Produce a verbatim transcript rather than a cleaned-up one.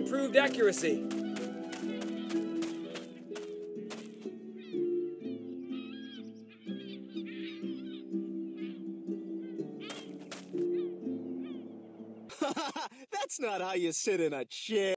improved accuracy. That's not how you sit in a chair.